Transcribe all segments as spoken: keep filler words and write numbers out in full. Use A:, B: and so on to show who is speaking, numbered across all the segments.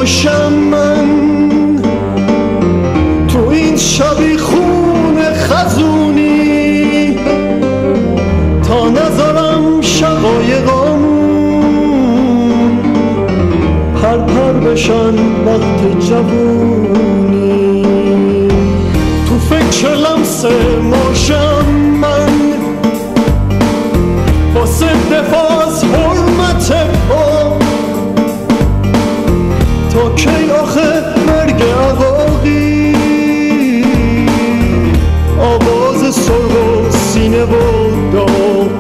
A: ماشم من تو این شبی خون خزونی تا نذارم شقایقامون پر پر بشن وقت جوونی. تو فکر لمس ماشم من واسه دفاع از حرمت پا تا کی آخه مرگ عقاقی آواز سرگ و سینه و داغ.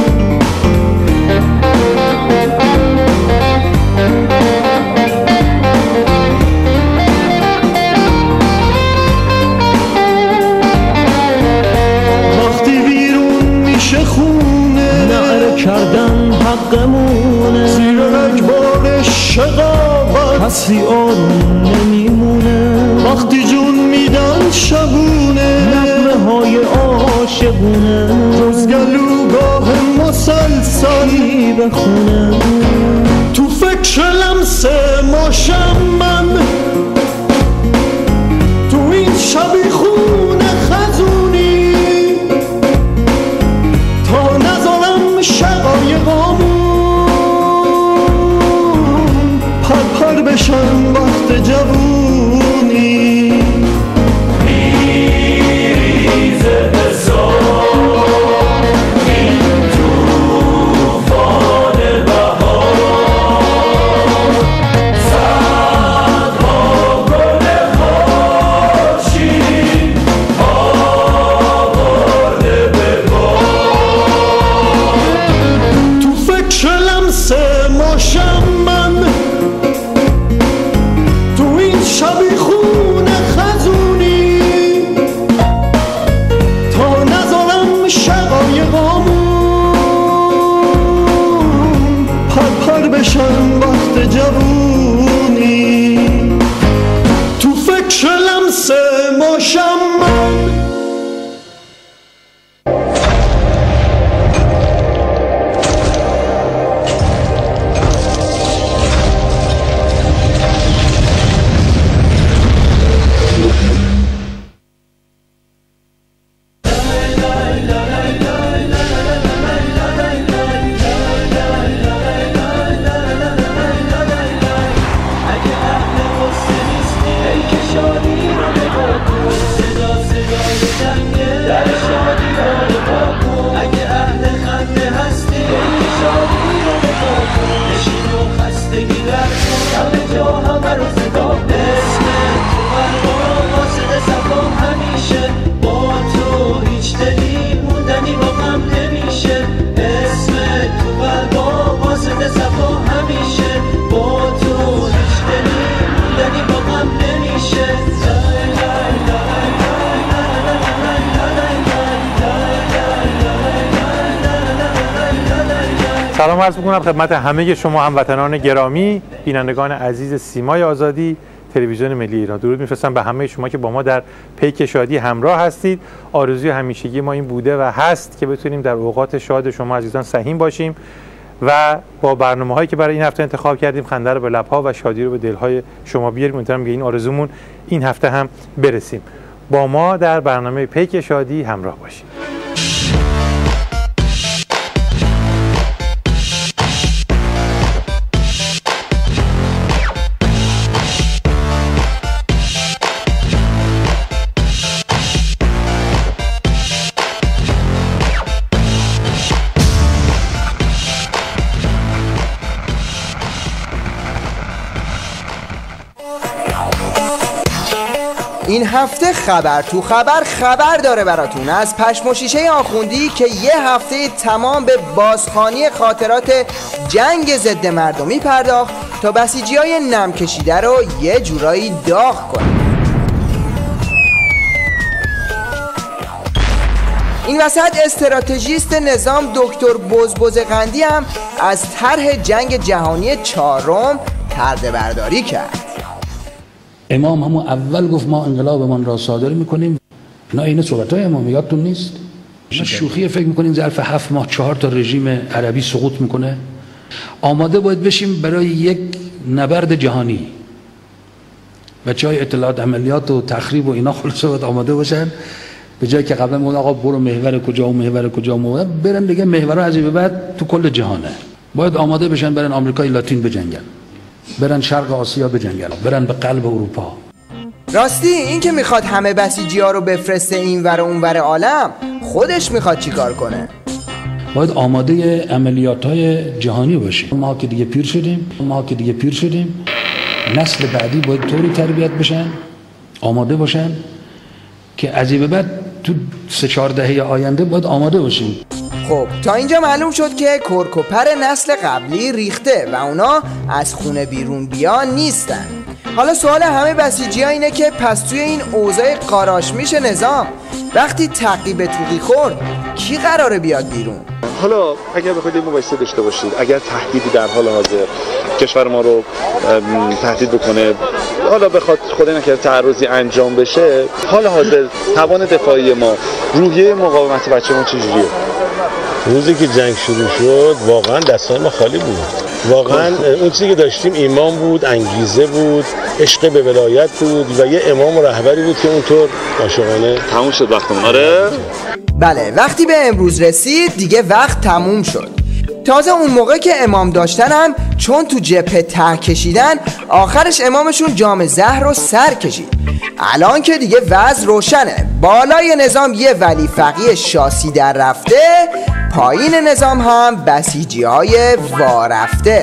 A: وقتی بیرون میشه خونه نعره کردن حقمونه، زیر رگبار شقاوت هستی آروم نمیمونه. وقتی جون میدن شبونه نغمه های عاشقونه، جز گلوگاه مسلسلی بخونه. تو فکر لمس ماشم من تو این شبی خون خزونی تا نذارم شقایقامون پر پر بشن وقت جوونی. میریزه بزار این توفان بهار، صدها گل خورشید آورده به بار. تو فکر لمس ماشم من تو این شبی خون خزونی تا نذارم شقایقامون پر پر بشن وقت جوونی. تو فکر لمس ماشم من.
B: سلام عرض می‌کنم خدمت همه شما هموطنان گرامی، بینندگان عزیز سیمای آزادی تلویزیون ملی ایران. درود می‌فرستم به همه شما که با ما در پیک شادی همراه هستید. آرزوی همیشگی ما این بوده و هست که بتونیم در اوقات شاد شما عزیزان سهیم باشیم و با برنامه‌هایی که برای این هفته انتخاب کردیم خنده رو به لب‌ها و شادی رو به دل‌های شما بیاریم. امیدوارم که این آرزومون این هفته هم برسیم. با ما در برنامه پیک شادی همراه باشید.
C: این هفته خبر تو خبر خبر داره براتون از پشم و شیشه آخوندی که یه هفته تمام به بازخوانی خاطرات جنگ ضد مردمی پرداخت تا بسیجی‌های نم کشیده رو یه جورایی داغ کنه. این وسط استراتژیست نظام دکتر بزبزقندی هم از طرح جنگ جهانی چهارم پرده برداری کرد.
D: امام همون اول گفت ما انقلابمان را صادر میکنیم. اینا این صحبت‌های امام یادتون نیست؟ شوخی فکر میکنین ظرف هفت ماه چهار تا رژیم عربی سقوط میکنه؟ آماده باید بشیم برای یک نبرد جهانی. بچهای اطلاعات عملیات و تخریب و اینا خلاصه باید آماده باشن، به جایی که قبلا میگن آقا برو محور کجا و محور کجا و محور، برن دیگه محورها از این به بعد تو کل جهانه. باید آماده بشن برن آمریکای لاتین بجنگن، برن شرق آسیا بجنگن، برن به قلب اروپا.
C: راستی این که میخواد همه بسیجی ها رو بفرسته این ور اون ور عالم، خودش میخواد چیکار کنه؟
D: باید آماده عملیات های جهانی باشیم. ما که دیگه پیر شدیم، ما که دیگه پیر شدیم، نسل بعدی باید طوری تربیت بشن، آماده باشن که از این به بعد تو سه چهار دهه آینده باید آماده باشیم.
C: خب تا اینجا معلوم شد که کرکوپر نسل قبلی ریخته و اونا از خونه بیرون بیان نیستن. حالا سوال همه بسیجی ها اینه که پس توی این اوضاع قاراش میشه نظام وقتی تعقیب توقی خورد کی قراره بیاد بیرون؟
E: حالا اگر بخواید این مقایسه داشته باشید، اگر تهدیدی در حال حاضر کشور ما رو تهدید بکنه، حالا بخواد خدای نکرده تعرضی انجام بشه، حال حاضر توان دفاعی ما، روحیه مقاومت بچه ما چجوریه؟
F: روزی که جنگ شروع شد واقعا دستای ما خالی بود. واقعا اون چیزی که داشتیم ایمان بود، انگیزه بود، عشق به ولایت بود و یه امام و رهبری بود که اونطور عاشقانه
E: تموم شد وقتمون. آره
C: بله، وقتی به امروز رسید دیگه وقت تموم شد. تازه اون موقع که امام داشتن هم چون تو جبهه ته کشیدن، آخرش امامشون جام زهر رو سر کشید. الان که دیگه وضع روشنه، بالای نظام یه ولی فقیه شاسی در رفته، پایین نظام هم بسیجی های وارفته،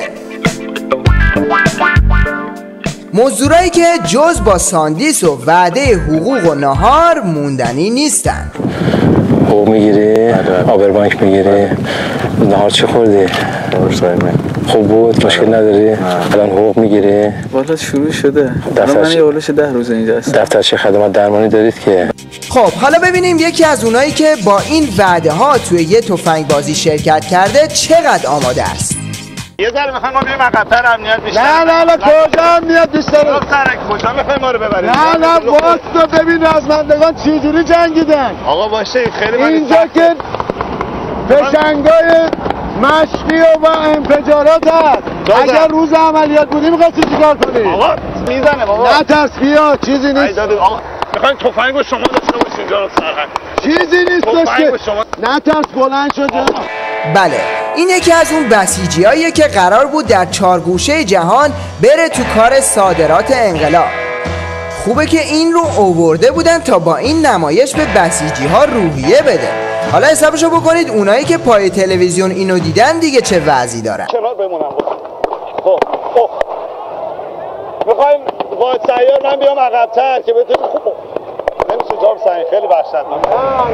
C: مزدورایی که جز با ساندیس و وعده حقوق و نهار موندنی نیستن.
G: حقوق میگیری؟ آبربانک میگیری؟ نهار چی خوردی؟ خوب بود؟ مشکل نداری؟ الان حقوق میگیری؟
H: والا شروع شده. من یه اولش ده روز اینجا هستم.
G: دفترچه خدمات درمانی دارید که؟
C: خب حالا ببینیم یکی از اونایی که با این وعده ها توی یه تفنگ بازی شرکت کرده چقدر آماده است.
E: یه ذره میخوایم ما بریم عقب‌تر، امنیت بیشتر.
A: نه نه نه کجا امنیت بیشتر؟
E: سرک کجا میخوایم ما رو ببرید؟
A: نه نه واسه ببین رزمندگان چجوری جنگیدن.
E: آقا باشه خیلی من
A: اینجا که پشنگای مشقی و انفجارات هست. اگر روز عملیات بودی میخواستی چیکار کنی؟
E: آقا میزنه بابا.
A: نه ترس بیا، چیزی نیست.
E: آقا میخوایم تفنگ رو شما داشته باشین جناب سرهنگ.
A: چیزی نیستش که نه ترس، بلند شد.
C: بله، این یکی از اون بسیجی هاییه که قرار بود در چارگوشه جهان بره تو کار صادرات انقلاب. خوبه که این رو آورده بودن تا با این نمایش به بسیجی ها روحیه بده. حالا حسابشو بکنید اونایی که پای تلویزیون اینو دیدن دیگه چه وضعی دارن.
E: کنار بمونم. خب خب میخوایم با سیار من بیام عقب‌تر که بتونیم. خب نمیشه جام سنگ، خیلی وحشتناک.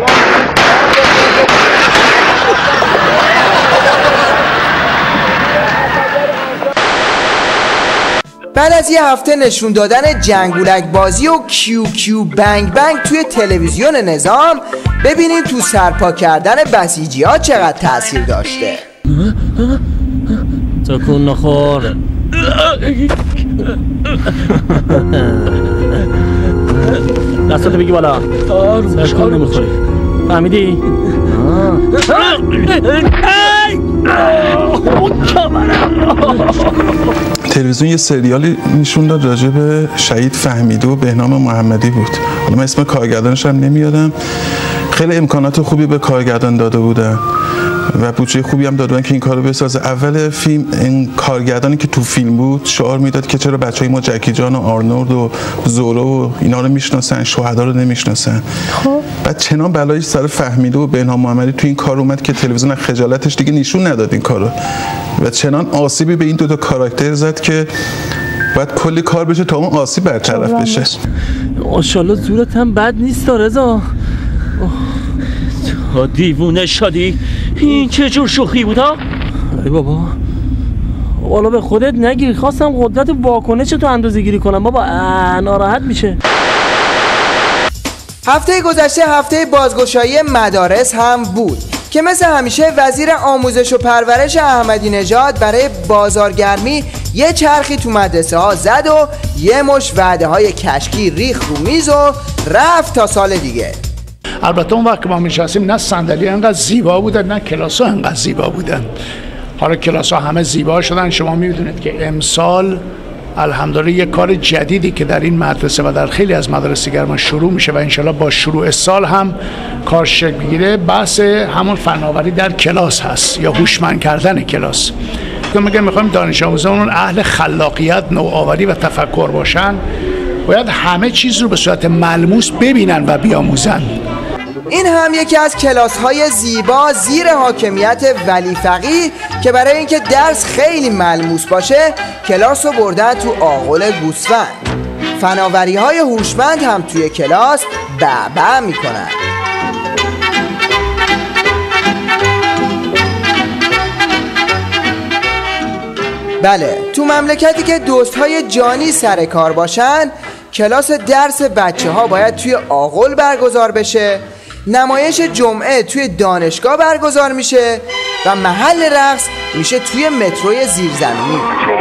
C: بعد از یه هفته نشون دادن جنگولک بازی و کیو کیو بنگ بنگ توی تلویزیون نظام، ببینیم تو سرپا کردن بسیجی ها چقدر تاثیر داشته.
I: تکون نخور. دستاتو بگی بالا. تکون نمیخوری، فهمیدی؟
J: تلویزیون یه سریالی نشون داد راجع به شهید فهمیده و بهنام محمدی بود. حالا من اسم کارگردانش هم نمیادم. خیلی امکانات خوبی به کارگردان داده بودن و بودجه خوبی هم دادن که این کارو بسازه. اول فیلم این کارگردانی که تو فیلم بود شعار میداد که چرا بچهای ما جکی جان و آرنولد و زورو و اینا رو میشناسن، شهدا رو نمیشناسن. خب بعد چنان بلایی سر فهمیده و بهنام محمدی تو این کار اومد که تلویزیون از خجالتش دیگه نشون نداد این کارو و چنان آسیبی به این دو تا کاراکتر زد که باید کلی کار بشه تا اون آسیب برطرف بشه.
I: ماشاءالله زورت هم بد نیست رضا. تو دیوونه شدی؟ این چه جور شوخی بود ها؟ ای بابا والا به خودت نگیر، خواستم قدرت واکنش تو اندازه گیری کنم بابا، ناراحت میشه.
C: هفته گذشته هفته بازگشایی مدارس هم بود که مثل همیشه وزیر آموزش و پرورش احمدی نژاد برای بازارگرمی یه چرخی تو مدرسه ها زد و یه مش وعده های کشکی ریخ رو میز و رفت تا سال دیگه.
K: البته اون وقت که ما میشستیم نه صندلی انقدر زیبا بودن نه کلاس ها انقدر زیبا بودن. حالا کلاس ها همه زیبا شدن. شما میدونید که امسال الحمدلله یک کار جدیدی که در این مدرسه و در خیلی از مدارس دیگر ما شروع میشه و انشالله با شروع سال هم کار شکل بگیره، بحث همون فناوری در کلاس هست یا هوشمند کردن کلاس. که میگه میخوایم دانش آموزان اهل خلاقیت، نوآوری و تفکر باشن، باید همه چیز رو به صورت ملموس ببینن و بیاموزن.
C: این هم یکی از کلاس‌های زیبا زیر حاکمیت ولی فقیه که برای اینکه درس خیلی ملموس باشه کلاس رو بردن تو آغل گوسفند. فناوری‌های هوشمند هم توی کلاس بعبع میکنن. بله، تو مملکتی که دوست‌های جانی سر کار باشن کلاس درس بچه ها باید توی آغل برگزار بشه، نمایش جمعه توی دانشگاه برگزار میشه و محل رقص میشه توی متروی زیرزمینی.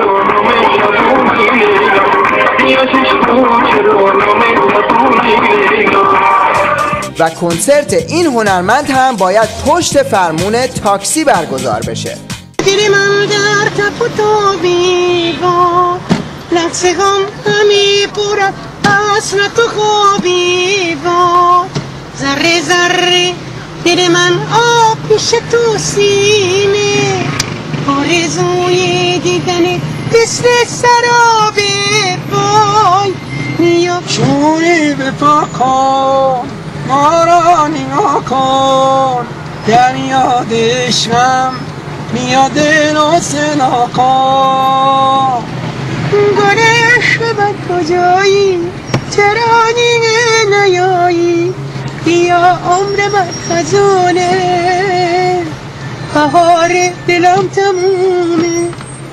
C: و کنسرت این هنرمند هم باید پشت فرمون تاکسی برگزار بشه.
L: دل من در تپ و تابی با لحظه هم همی پرد اصل تو خوابی با ذره ذره دل من آب میشه تو سینه آرزوی دیدن مثل سراب پای نیاب شوری به پا کن ما را نگاه کن در یاد عشقم میاد ناسنا کن گل عشق بد کجایی چرا دیگه نیایی بیا عمر من خزانه بهار دلم تمومه.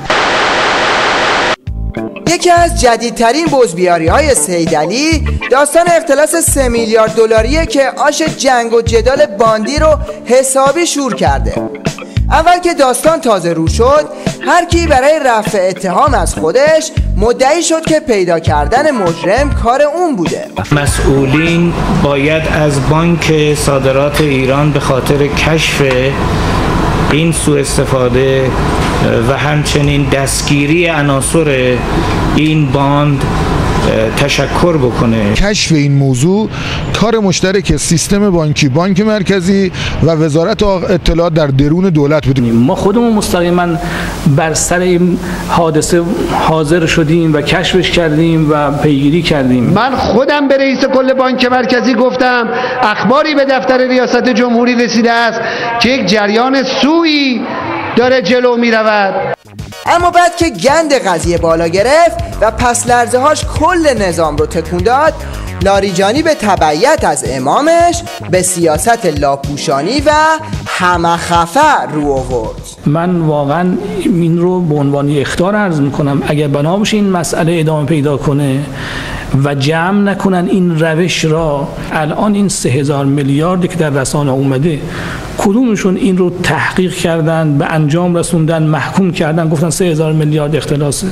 C: یکی از جدیدترین بزبیاری های سیدعلی داستان اختلاس سه میلیارد دلاریه که آش جنگ و جدال باندی رو حسابی شور کرده. اول که داستان تازه رو شد هر کی برای رفع اتهام از خودش مدعی شد که پیدا کردن مجرم کار اون بوده.
M: مسئولین باید از بانک صادرات ایران به خاطر کشف این سوء استفاده و همچنین دستگیری عناصر این باند تشکر بکنه.
N: کشف این موضوع کار مشترک سیستم بانکی، بانک مرکزی و وزارت اطلاعات در درون دولت بودیم.
I: ما خودمون مستقیما بر سر این حادثه حاضر شدیم و کشفش کردیم و پیگیری کردیم.
O: من خودم به رئیس کل بانک مرکزی گفتم اخباری به دفتر ریاست جمهوری رسیده است که یک جریان سوئی داره جلو می رود.
C: اما بعد که گند قضیه بالا گرفت و پس لرزه هاش کل نظام رو تکون داد، لاریجانی به تبعیت از امامش به سیاست لاپوشانی و همه خفه رو آورد.
I: من واقعا این رو به عنوان اخطار عرض میکنم. اگر بنا باشه این مسئله ادامه پیدا کنه و جمع نکنن این روش را، الان این سه هزار میلیاردی که در رسانه اومده کدومشون این رو تحقیق کردن، به انجام رسوندن، محکوم کردن، گفتن سه هزار میلیارد اختلاسه؟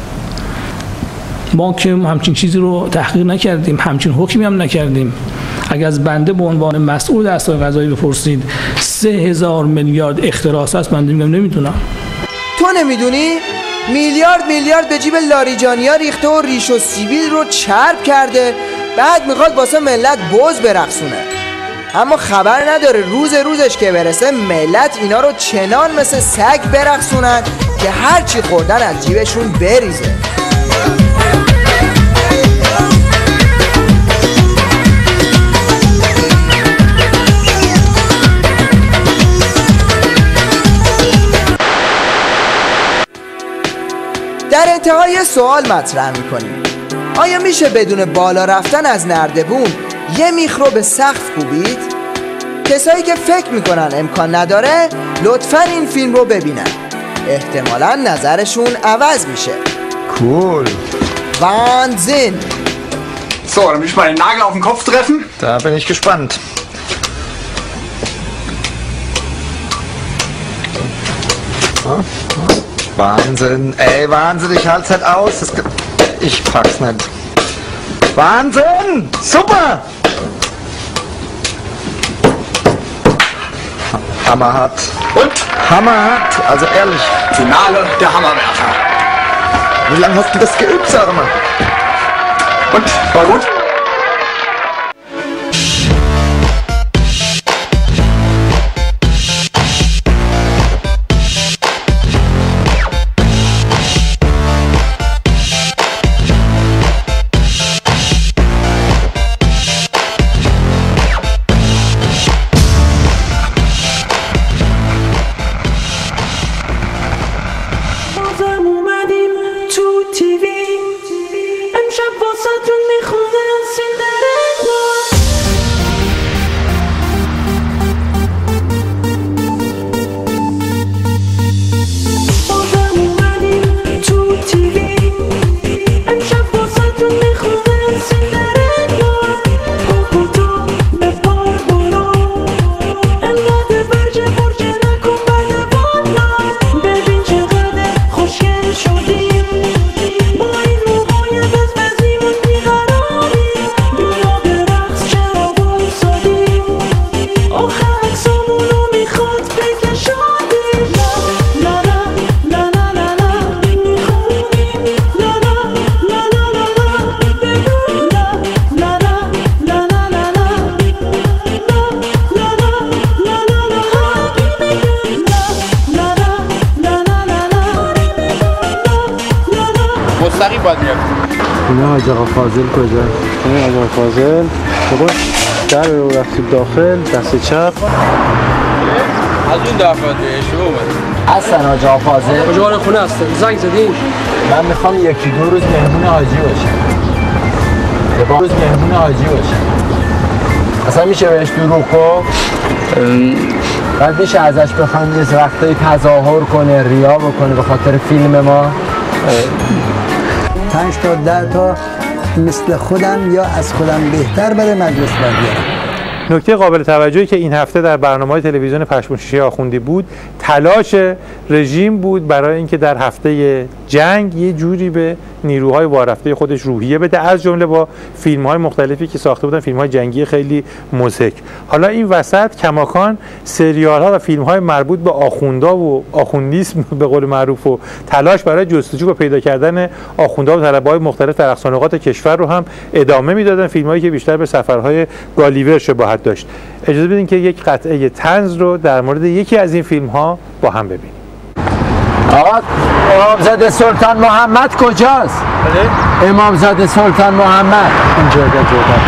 I: ما که همچین چیزی رو تحقیق نکردیم، همچین حکمی هم نکردیم. اگر از بنده به عنوان مسئول دستگاه قضایی بپرسید سه هزار میلیارد اختلاس است، من میگم نمیدونم.
C: تو نمیدونی؟ میلیارد میلیارد به جیب لاریجانیا ریخته و ریش و سیبیل رو چرب کرده، بعد میخواد واسه ملت بز برقصونه. اما خبر نداره روز روزش که برسه ملت اینا رو چنان مثل سگ برقصونن که هرچی خوردن از جیبشون بریزه. در انتهای سوال مطرح میکنیم: آیا میشه بدون بالا رفتن از نردبون یه میخ رو به سقف کوبید؟ کسایی که فکر میکنن امکان نداره لطفاً این فیلم رو ببینن، احتمالاً نظرشون عوض میشه.
P: Cool.
C: Wahnsinn.
P: So, dann will ich mal den Nagel auf den Kopf treffen. Da bin ich gespannt. Wahnsinn, ey, Wahnsinn, ich halte es halt aus. Das, ich pack's nicht. Wahnsinn! Super! Hammerhart. Und? Hammerhart, also ehrlich. Finale der Hammerwerfer. Wie lange hast du das geübt, sag mal? Und, war gut?
A: مستقیم باید میرفت.
Q: خونه حاج آقا فاضل کجا؟ خونه حاج آقا فاضل. بابا در رو رفتیم داخل دست چپ.
A: از اون دفعه اشتباه اومد.
Q: هستن حاج آقا فاضل.
R: کجا حال خونه هستن؟ زنگ زدین؟
Q: من میخوام یکی دو روز مهمون حاجی باشم. یه روز مهمون حاجی باشم. اصلا میشه بهش دروغ گفت؟ بعد میشه ازش بخوایم یه وقتایی تظاهر کنه، ریا بکنه به خاطر فیلم ما؟
S: پنج تا ده تا مثل خودم یا از خودم بهتر بره مجلس برگردم.
B: نکته قابل توجهی که این هفته در برنامه‌های تلویزیون پشم شیشه آخوندی بود تلاش رژیم بود برای اینکه در هفته جنگ یه جوری به نیروهای وارفته خودش روحیه بده، از جمله با فیلم‌های مختلفی که ساخته بودن، فیلم‌های جنگی خیلی مضحک. حالا این وسط کماکان سریال‌ها و فیلم‌های مربوط به آخوندا و آخوندیسم به قول معروف و تلاش برای جستجو و پیدا کردن آخوندا و طلبه‌های مختلف در اقصانقاط کشور رو هم ادامه میدادن، فیلم‌هایی که بیشتر به سفرهای گالیور شباهت داشت. اجازه بدین که یک قطعه طنز رو در مورد یکی از این فیلم‌ها با هم ببینیم.
Q: آقا امامزاده سلطان محمد کجاست؟ بله؟ امامزاده سلطان محمد اینجا اینجا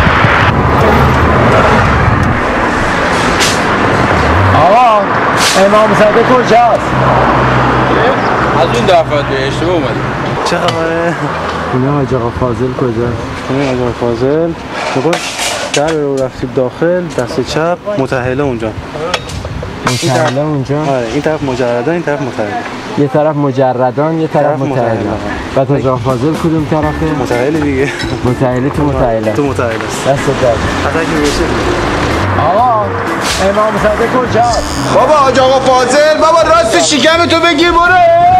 Q: آقا امامزاده کجاست؟
A: از اون دفعه اشتباه اومدی.
Q: چه خبره؟ خونه حاج آقا فاضل کجاست؟ خونه حاج آقا فاضل. بابا در رو رفتیم داخل دست چپ متأهله اونجا. متأهله اونجا؟ آره این طرف مجردان این طرف متأهله. یه طرف مجردان یه طرف متأهله. بعد حاج آقا فاضل کدوم طرفه؟ متأهله دیگه. متأهله تو متأهله. تو متأهله است. دست در. حتی که بشه. آقا امامزاده کجاست؟
A: بابا حاج آقا فاضل بابا راست شکم تو بگیر برو.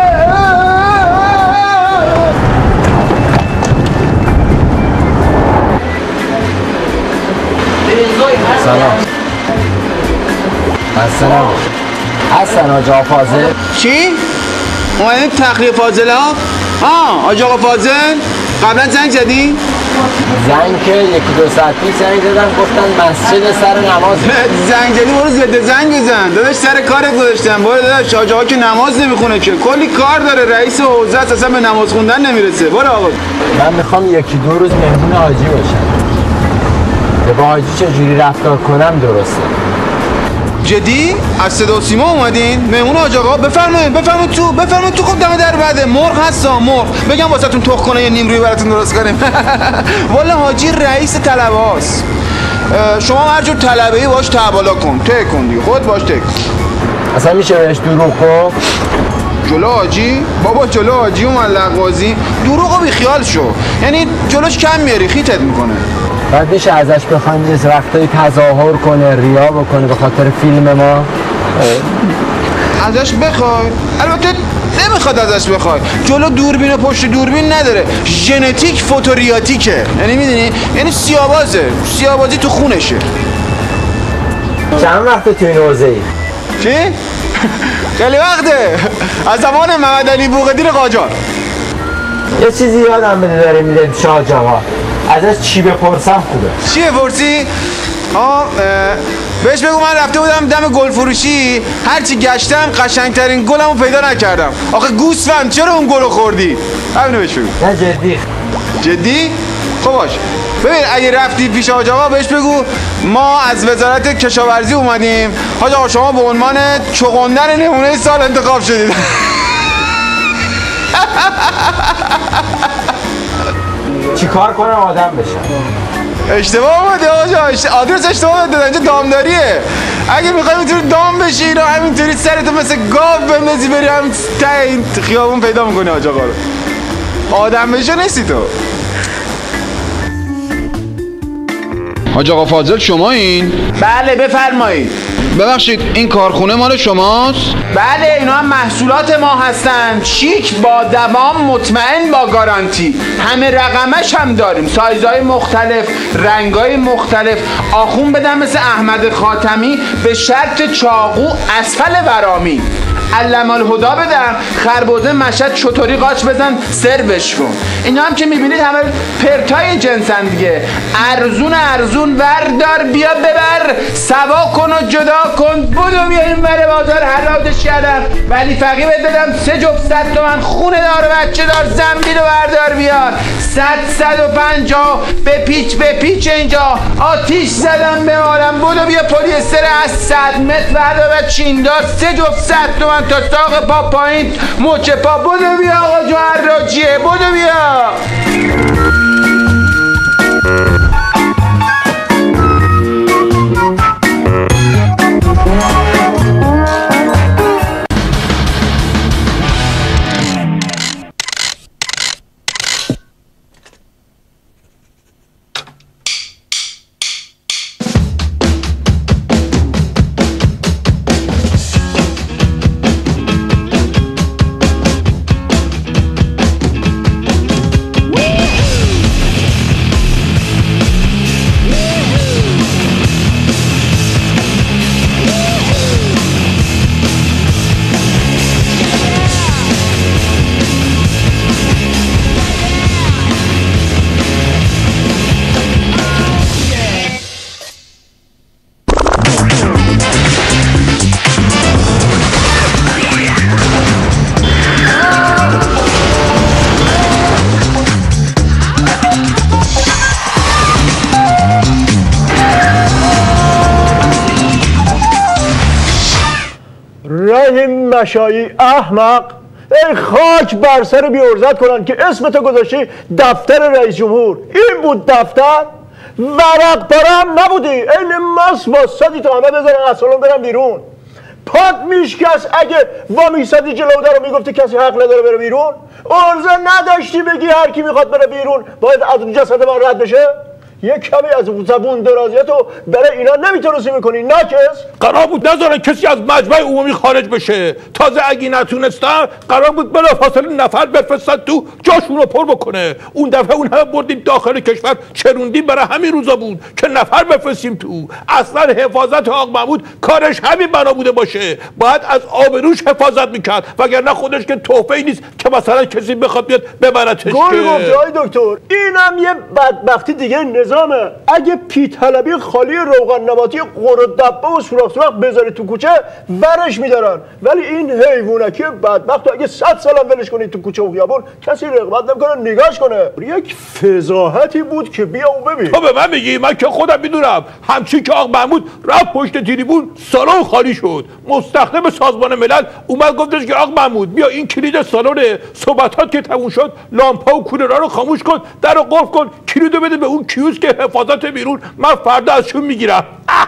Q: سلام. السلام. حسن حاج آقا فاضل.
A: چی؟ اومدین تخلیه فاضل ها؟ آه حاج آقا فاضل قبلا زنگ زدی؟
Q: زنگ که یکی دو ساعت پیش زنگ زدم گفتن مسجد سر نماز.
A: زنگ زدی برو ضد زنگ بزن. داداش سر کارت گذاشتم. برو داداش حاج آقا که نماز نمیخونه که کلی کار داره، رئیس حوزه است اصلا به نماز خوندن نمیرسه. برو آقا.
Q: من میخوام یکی دو روز مهمون حاجی باشم. که با حاجی چجوری رفتار کنم درسته.
A: جدی؟ از صدا و سیما اومدین؟ مهمون حاج آقا بفرمایید بفرمایید تو بفرمایید تو خود دم در بده. مرغ هستا مرغ بگم واسهتون تخم کنه یه نیم روی براتون درست کنیم. والا حاجی رئیس طلبه‌هاست. شما هر جور طلبه‌ای باش تحوالا کن ته کن دیگه خودت باش ته.
Q: اصلا میشه بهش دروغ گفت؟
A: جلو حاجی؟ بابا جلو حاجی و ملق بازی دروغو بی خیال شو، یعنی جلوش کم میاری خیتت میکنه.
Q: بعد میشه ازش بخوایم یه وقتایی تظاهر کنه، ریا بکنه به خاطر فیلم ما؟
A: ازش بخوای؟ البته نمیخواد ازش بخوای، جلو دوربین و پشت دوربین نداره، ژنتیک فوتوریاتیکه، یعنی میدونی؟ یعنی سیاوازه، سیاوازی تو خونشه.
Q: چند وقته تو این حوزه‌ای؟
A: چی؟ خیلی وقته، از زمان محمد علی بوقدیر قاجار.
R: یه چیزی یادم بده داره میره شاه آقا، ازش چی بپرسم خوبه؟
A: چی بپرسی؟ آه بهش بگو من رفته بودم دم گل فروشی، هرچی گشتم قشنگترین گلمو پیدا نکردم. آخه گوسفند چرا اون گلو خوردی؟ همینو بهش بگو.
R: نه جدی.
A: جدی؟ خب باش. ببین اگه رفتی پیش حاج آقا بهش بگو ما از وزارت کشاورزی اومدیم، حاج آقا شما به عنوان چغندر نمونه سال انتخاب شدید.
R: چی کار کنم آدم بشم؟
A: اشتباه اومده آجا، آدرس اشتباه دادن، اینجا دامداریه. اگه میخوای میتونی دام بشی اینا همینطوری سرتو مثل گاو بندازی بری همین ته این خیابون پیدا میکنی حاج آقا رو. آدم بشه نیستی تو. حاج آقا فاضل شما این؟
T: بله بفرمایید.
A: ببخشید این کارخونه مال شماست؟
T: بله اینا هم محصولات ما هستن، چیک با دوام مطمئن با گارانتی. همه رقمش هم داریم، سایزهای مختلف، رنگهای مختلف. آخون بدم مثل احمد خاتمی به شرط چاقو اسفل ورامی. علم الهدا بدم خربوزه مشهد چطوری قاچ بزن سروش کن. اینا هم که میبینید همه پرتای جنسن دیگه. ارزون ارزون وردار بیا ببر، سوا کن و جدا کن، بودو بیا این بره بازار حلاتش کردم. ولی فقیه بهت بدم سه جفت صد تومن خونه دار بچه دار زنبیل و بردار بیار. صد صد و پنجاه به پیچ به پیچ اینجا آتیش زدم به مالم. بودو بیا پلیستر از صد متر بردار و چیندار سه جفت صد تومن تا ساق پا پایین موچه پا. بودو بیا آقا جو حراجیه، بودو بیا.
U: مشایی احمق، ای خاک بر سر بیورزت کنن که اسم تو گذاشتی دفتر رئیس جمهور. این بود دفتر؟ ورق پرم نبودی. این ماس واسطی تا همه بذارن از سالن برن بیرون. پاک میشکست اگه وامیستدی جلو در رو میگفتی کسی حق نداره بره بیرون. ارزه نداشتی بگی هر کی میخواد بره بیرون باید از جسد من رد بشه. یک کمی از زبون درازیتو برای اینا نمیتونستی میکنی ناکس؟
V: قرار بود نذارن کسی از مجمع عمومی خارج بشه. تازه اگه نتونستن قرار بود بلافاصله نفر بفرستن تو جاشون رو پر بکنه. اون دفعه اون همه بردیم داخل کشور چروندیم برای همین روزا بود که نفر بفرستیم تو. اصلا حفاظت آقا محمود کارش همین بنا بوده باشه. باید از آبروش حفاظت میکرد وگرنه خودش که تحفه‌ای نیست که مثلا کسی بخواد بیاد ببرتش.
U: گل گفتی آقای دکتر. اینم یه بدبختی دیگه نظامه. اگه پی‌طلبی خالی روغن نباتی قر و دبه و سوراخ سوراخ بذاری تو کوچه برش میدارن، ولی این حیوانکی بدبخت تو اگه صد سالم ولش کنی تو کوچه و خیابون کسی رغبت نمیکنه نگاش کنه. یک فضاحتی بود که بیا و ببین.
V: تو به من میگی؟ من که خودم میدونم. همچین که آقا محمود رفت پشت تریبون سالن خالی شد. مستخدم سازمان ملل اومد گفتش که آقا محمود بیا این کلید سالن صحبتات که تموم شد لامپا و کولرها رو خاموش کن، درو قفل کن، کلیدو بده به اون کیوسک حفاظت بیرون، من فردا ازشون میگیرم.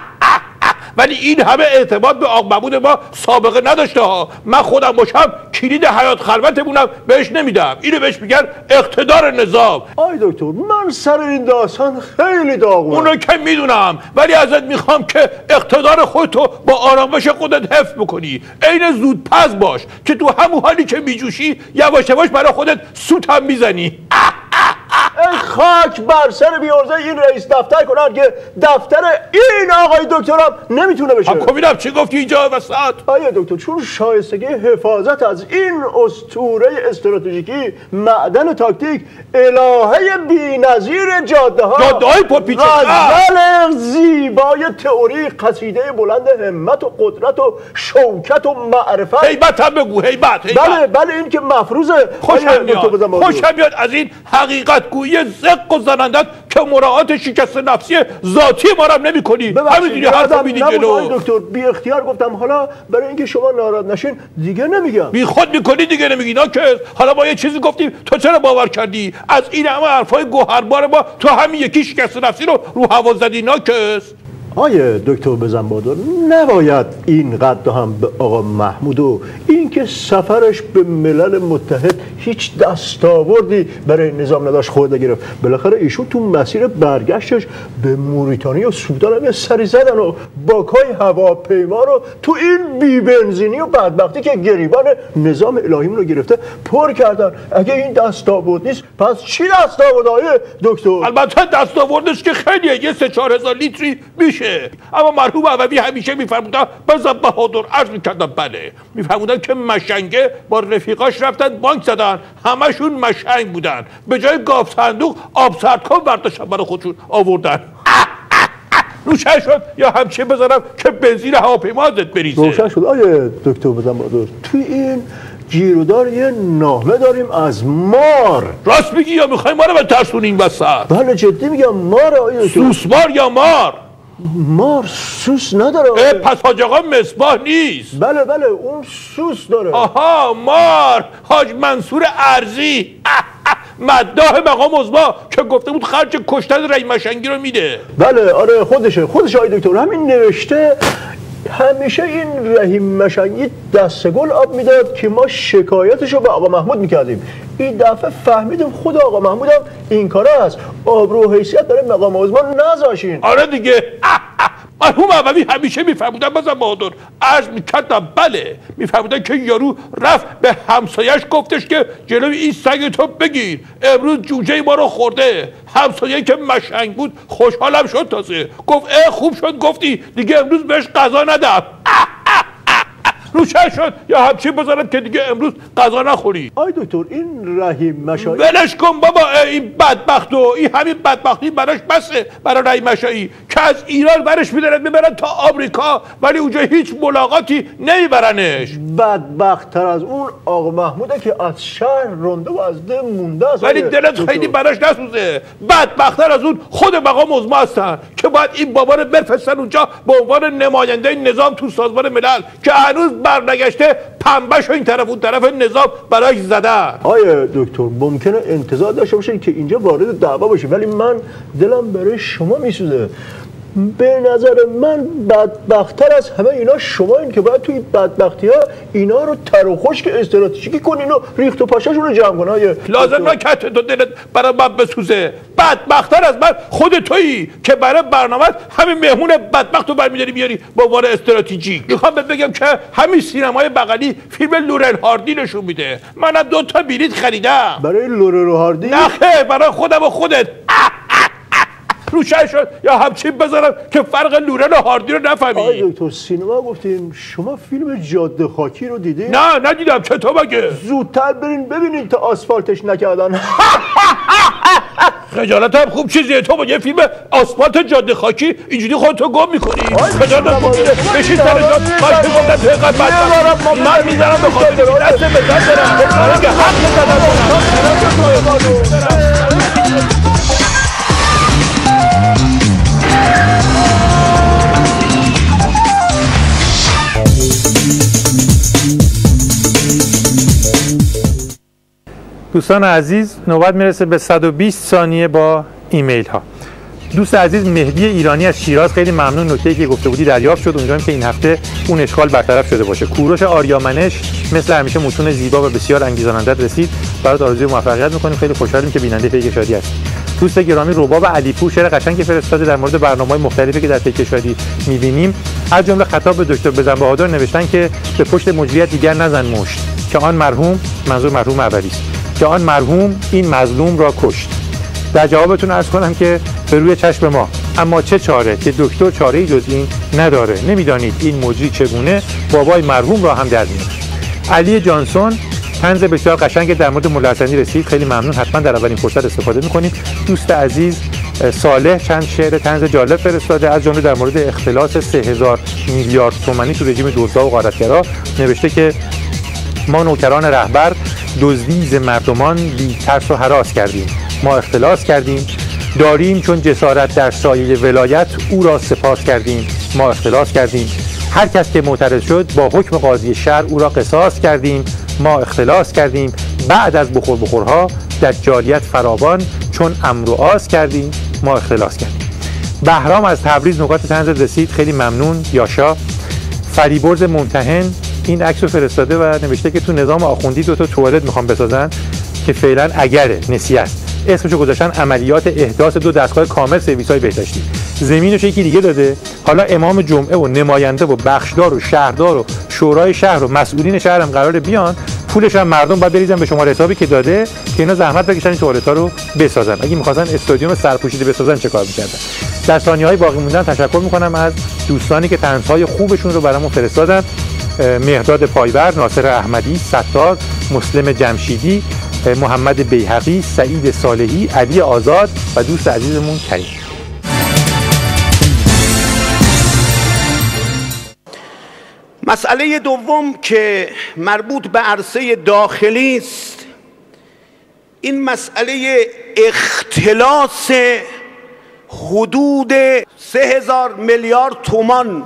V: ولی این همه اعتماد به آقا محمود ما سابقه نداشته ها. من خودم باشم کلید حیات خلوتمونم بهش نمیدم. اینو بهش میگن اقتدار نظام.
U: آی دکتر من سر این داستان خیلی داغونم.
V: اونو که میدونم، ولی ازت میخوام که اقتدار خودتو با آرامش خودت حفظ بکنی. عین زودپز باش که تو همون حالی که میجوشی یواش یواش برای خودت سوت هم میزنی.
U: ای خاک بر سر بیارزه این رئیس دفتر کنن که دفتر این آقای دکترم نمیتونه بشه.
V: خب چی گفتی اینجا وسط؟
U: آیه دکتر چون شایستگی حفاظت از این اسطوره استراتژیکی معدن تاکتیک الهه بی‌نظیر جاده ها
V: جاده های پرپیچ
U: غزل زیبای تئوری قصیده بلند همت و قدرت و شوکت و معرفت
V: هیبت هم بگو هیبت
U: بله بله این که مفروضه.
V: خوشم میاد خوشم میاد از این حقیقت گویی زق و زنندت که مراعات شکست نفسی ذاتی ما رو نمی کنی. همینجوری حرفو میدی جلو.
U: دکتر بی اختیار گفتم حالا برای اینکه شما ناراحت نشین دیگه نمیگم.
V: بی خود میکنی دیگه نمیگی. ناکس حالا ما یه چیزی گفتیم تو چرا باور کردی؟ از این همه حرفای گوهربار ما تو همین یکی شکست نفسی رو رو هوا زدی. ناکس
U: آیه دکتر بزنبادر نباید این قد هم به آقا محمود و اینکه سفرش به ملل متحد هیچ دستاوردی برای نظام نداشت خورده گرفت. بالاخره ایشون تو مسیر برگشتش به موریتانی و سودان هم یه سری زدن و باکای هواپیما رو تو این بی بنزینی و بدبختی که گریبان نظام الهیمون رو گرفته پر کردن. اگه این دستاورد نیست پس چی دستاورد آیه دکتر؟
V: البته دستاوردش که خیلیه یه سه چهار هزار لیتری میشه. اما مرحوم عوضی همیشه میفرمودن بزن بهادر عرض میکردن بله میفرمودن که مشنگه با رفیقاش رفتن بانک زدن همشون مشنگ بودن به جای گاف صندوق آب سردکن برداشتن برای خودشون آوردن. روشن شد یا همچه بزنم که بنزین هواپیما ازت بریزه.
U: روشن شد آیه دکتر بدم بهادر توی این گیرودار یه نامه داریم از مار.
V: راست میگی یا میخوای ما رو به ترسون این وسط؟
U: بله جدی میگم مار آیه
V: سوسمار یا مار؟
U: مار سوس نداره.
V: پس حاج آقا مصباح نیست.
U: بله بله اون سوس داره.
V: آها مار حاج منصور ارزی مداح مقام عظما که گفته بود خرج کشتن رای مشنگی رو میده.
U: بله آره خودشه خودش آقای دکتر همین نوشته همیشه این رحیم مشنگی دست گل آب میداد که ما شکایتشو به آقا محمود میکردیم. این دفعه فهمیدیم خود آقا محمود هم این کاره است. آبرو و حیثیت برای مقام عظما نذاشین.
V: آره دیگه مرحوم عوضی همیشه میفرمودن بزن بهادر عرض میکردم بله میفرمودن که یارو رفت به همسایش گفتش که جلوی این سگ تو بگیر امروز جوجه ما رو خورده. همسایه که مشنگ بود خوشحالم شد تازه گفت اه خوب شد گفتی دیگه امروز بهش غذا ندم. روشن شد یا همچین بذارم که دیگه امروز غذا نخوری.
U: آی دکتر این رحیم مشایی
V: ولش کن بابا این بدبخت و این همین بدبختی براش بسه برای رحیم مشایی که از ایران برش میدارن میبرن تا آمریکا ولی اونجا هیچ ملاقاتی نمیبرنش.
U: بدبخت تر از اون آقا محموده که از شهر رونده و از ده مونده است.
V: ولی دلت خیلی براش نسوزه. بدبخت تر از اون خود مقام عظما هستن که باید این بابا رو برفرستن اونجا به عنوان نماینده نظام تو سازمان ملل که هنوز برنگشته پنبهش و این طرف اون طرف نظام براش زدن.
U: آیه دکتر ممکنه انتظار داشته باشین که اینجا وارد دعوا باشی ولی من دلم برای شما میسوزه. به نظر من بدبخت‌تر از همه اینا شما این که باید توی بدبختی ها اینا رو تر و خشک استراتژیکی کنین و ریخت و پاشاشون رو جمع کنین.
V: لازم نکته تو دلت برای من بسوزه. بدبخت‌تر از من خود تویی که برای برنامه همین مهمون بدبخت رو برمی‌داری میاری به عنوان استراتژیک. میخوام بهت بگم که همین سینمای بغلی فیلم لورل هاردی نشون میده. منم دو تا بلیط خریدم.
U: برای لورل هاردی؟
V: نه خیر برای خودم و خودت. روشن شد یا همچین بذارم که فرق لورن و هاردی رو نفهمی.
U: آقای دکتر سینما گفتین شما فیلم جاده خاکی رو دیدین؟
V: نه ندیدم. چطور مگه؟
U: زودتر برین ببینین تا آسفالتش نکردن.
V: خجالت هم خوب چیزیه تو با یه فیلم آسفالت جاده خاکی اینجوری خودتو گم میکنی. خجالت خوب چیزه بشین سر جات من که گفتم توی قد بدبخت من میزنم به خاطر دست بزن برم که حق زدن.
B: دوستان عزیز نوبت میرسه به صد و بیست ثانیه با ایمیل ها. دوست عزیز مهدی ایرانی از شیراز خیلی ممنون نکته‌ای که گفته بودی دریافت شد. امیدوارم که این هفته اون اشکال برطرف شده باشه. کوروش آریامنش مثل همیشه متون زیبا و بسیار انگیزاننده رسید. برات آرزوی موفقیت می‌کنیم. خیلی خوشحالیم که بیننده پیک شادی هستی. دوست گرامی رباب علیپور شعر قشنگ فرستاده در مورد برنامه‌های مختلفی که در پیک شادی می‌بینیم. از جمله خطاب به دکتر بزن بهادر نوشتن که به پشت مجریت دیگر نزن مشت که آن مرحوم منظور مرحوم اولی است که آن مرحوم این مظلوم را کشت. در جوابتون عرض کنم که به روی چشم ما، اما چه چاره که دکتر چاره‌ای جز این نداره. نمیدانید این مجری چگونه بابای مرحوم را هم در میاره. علی جانسون طنز بسیار قشنگ در مورد مولا حسنی رسید، خیلی ممنون، حتما در اولین فرصت استفاده می‌کنیم. دوست عزیز صالح چند شعر طنز جالب فرستاده، از جمله در مورد اختلاس سه هزار میلیارد تومانی تو رژیم دزدا و غارتگرا. نوشته که ما نوکران رهبر دزدیز مردمان بی ترس و هراس کردیم، ما اختلاس کردیم، داریم چون جسارت در سایه ولایت او را سپاس کردیم، ما اختلاس کردیم، هر کس که معترض شد با حکم قاضی شرع او را قصاص کردیم، ما اختلاس کردیم، بعد از بخور بخورها دجالیت فراوان چون امر و آز کردیم، ما اختلاس کردیم. بهرام از تبریز نکات طنز رسید، خیلی ممنون. یاشا فریبرز ممتحن این عکس رو فرستاده و نوشته که تو نظام آخوندی دو تا توالت میخوام بسازن که فعلا اگره نسیه است، اسمشو گذاشتن عملیات احداث دو دستگاه کامل سرویس‌های بهداشتی. زمینش یکی دیگه داده، حالا امام جمعه و نماینده و بخشدار و شهردار و شورای شهر و مسئولین شهر هم قراره بیان، پولش هم مردم باید بریزن به شماره حسابی که داده که اینا زحمت بکشن این توالت‌ها رو بسازن. اگه می‌خواستن استادیوم سرپوشیده بسازن چه کار می‌کردن؟ در ثانیه‌های باقی موندن تشکر می‌کنم از دوستانی که طنزهای خوبشون رو برامون فرستادن. مهرداد پایور، ناصر احمدی، ستار، مسلم جمشیدی، محمد بیهقی، سعید صالحی، علی آزاد و دوست عزیزمون کریم.
D: مسئله دوم که مربوط به عرصه داخلی است، این مسئله اختلاس حدود سه هزار میلیارد تومان،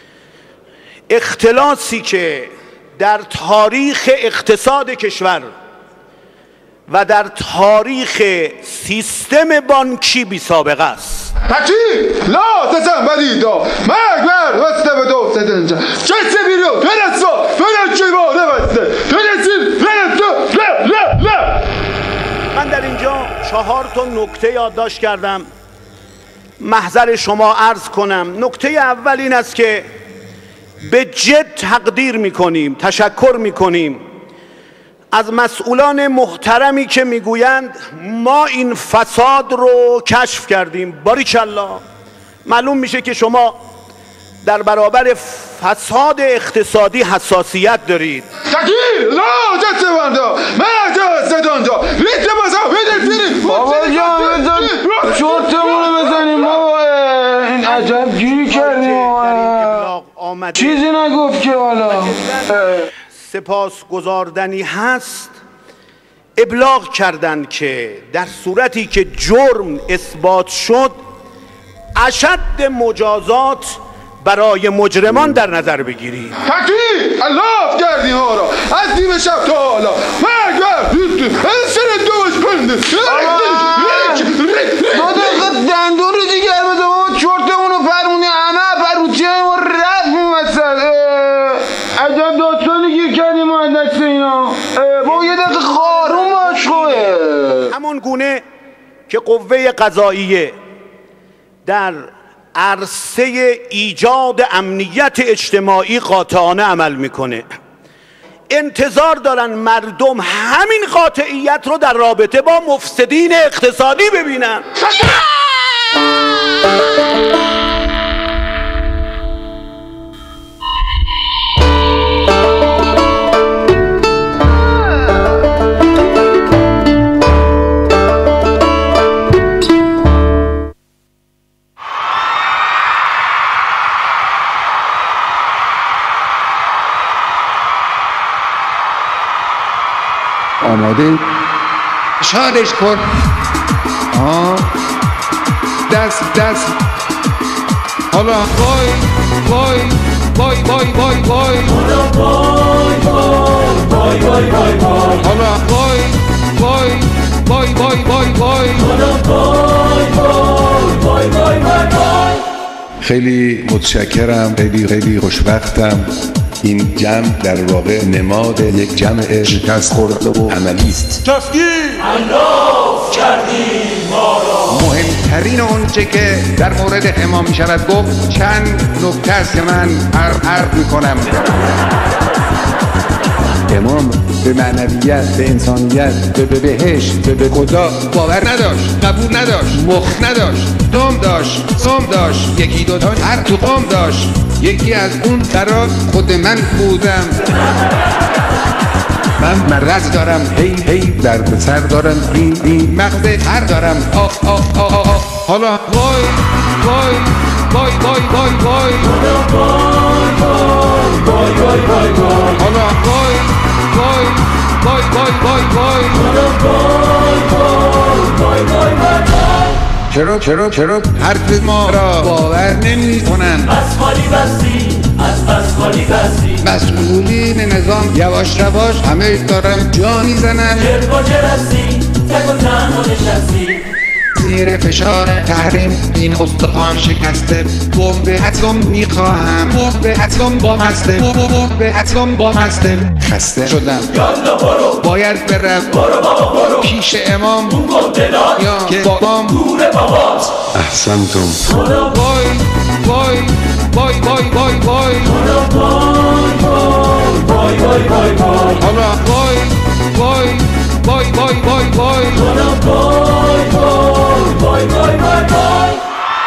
D: اختلاسی که در تاریخ اقتصاد کشور و در تاریخ سیستم بانکی بی سابقه است.
A: تکی لا تزن بریدا مگبر وسته به دو سدنجا چسته بیرو فرسو فرسو باره وسته فرسو فرسو لا لا لا.
D: من در اینجا چهار تا نکته یادداشت کردم، محضر شما عرض کنم. نکته اول این است که به جد تقدیر میکنیم، تشکر میکنیم از مسئولان محترمی که میگویند ما این فساد رو کشف کردیم. باریکالله. معلوم میشه که شما در برابر فساد اقتصادی حساسیت دارید.
A: تکی لا جسته بندا من جسته دانجا ریت بازا بیدر پیری
U: بابا جان بزن چورتمونو بزنیم ما این عجب گیری کردیم، چیزی نگفت که حالا
D: سپاس گزاردنی هست. ابلاغ کردند که در صورتی که جرم اثبات شد اشد مجازات برای مجرمان در نظر بگیرید.
A: تکی الاف کردی ها را از دیم شب تا حالا مگر از سر دوش پنده
U: دو دقیقه دندون رو دیگر بده بابا چورتمونو فرمونی همه پروچه ما رفت میمثل. عجب داستانی گیر کردیم ما دست اینا. بابا یه دقیقه خارون باش خوبه.
D: همون گونه که قوه قضاییه در عرصه ایجاد امنیت اجتماعی قاطعانه عمل میکنه، انتظار دارن مردم همین قاطعیت رو در رابطه با مفسدین اقتصادی ببینن.
O: آماده شادش کن. آه. دست دست حالا وای وای وای وای وای وای حالا وای وای وای وای وای حالا وای وای وای وای وای وای حالا وای وای وای وای وای. خیلی متشکرم، خیلی خیلی خوشبختم. این جمع در واقع نماد یک جمع شکست خورده و عملی است.
A: چسکی انداز کردیم ما را.
O: مهمترین اونچه که در مورد حما می شود گفت چند نکته است که من عرض می کنم. امام به معنویت، به انسانیت، به بهشت، به خدا باور نداشت، قبول نداشت، مخ نداشت، دم داشت، سم داشت، یکی دوتا هر تو قم داشت. یکی از اون درا خود من بودم. من مرض دارم، هی هی درد سر دارم، این این مغز هر دارم. آ آ آ آ حالا وای وای وای وای وای وای وای وای وای وای حالا وای وای وای وای وای وای وای وای وای چرا چرا چرا حرف ما را باور نمی کنن؟
F: بس خالی بستی از بس خالی بستی
O: مسئولین نظام یواش یواش همه دارن جا میزنن.
F: جرگ و جرستی تک و تنها نشستی
O: زیر فشار تحریم این استخوان شکسته. بمب اتم میخواهم، بمب اتم با مسته، بمب اتم با مسته. خسته شدم،
F: یالا برو
O: باید برم،
F: برو بابا برو
O: پیش امام
F: اون گلدلات
O: یا که بابام
F: دور بابات.
O: احسنتم.
F: وای
O: وای وای وای وای وای وای
F: وای وای وای وای
O: حالا وای وای وای وای وای وای
F: وای وای وای وای.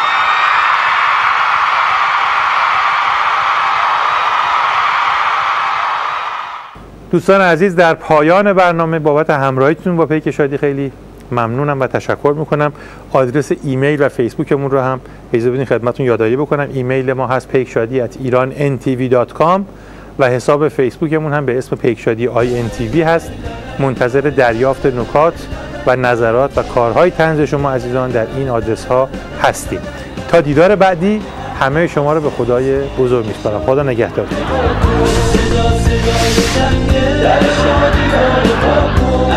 B: دوستان عزیز، در پایان برنامه بابت همراهیتون با پیک شادی خیلی ممنونم و تشکر میکنم. آدرس ایمیل و فیسبوکمون رو هم اجازه بدین خدمتتون یادآوری بکنم. ایمیل ما هست پیکشادی ات ایران ان تی وی دات کام و حساب فیسبوکمون هم به اسم پیکشادی آی ان تی وی هست. منتظر دریافت نکات و نظرات و کارهای طنز شما عزیزان در این آدرس ها هستیم. تا دیدار بعدی همه شما رو به خدای بزرگ میسپارم. خدا نگهدار.